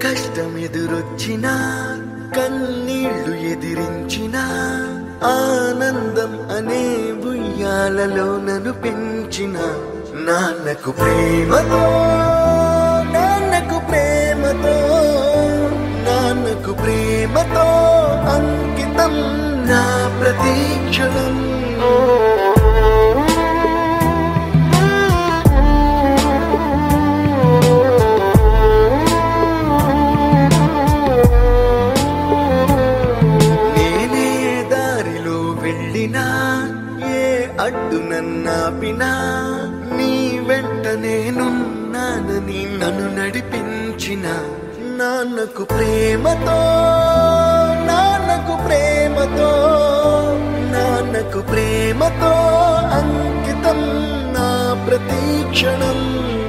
కష్టం ఎదురొచ్చినా కన్నీళ్లు ఎదిరించినా ఆనందం అనే ఉయ్యాలలో నన్ను పెంచిన నాన్నకు ప్రేమతో నాన్నకు ప్రేమతో నాన్నకు ప్రేమతో అంకితం నా ప్రతీక్షణం. ఏ అడ్డు నన్నాపినా నీ వెంట నేనున్నానని నన్ను నడిపించిన నాన్నకు ప్రేమతో నాన్నకు ప్రేమతో నాన్నకు ప్రేమతో అంకితం నా ప్రతీక్షణం.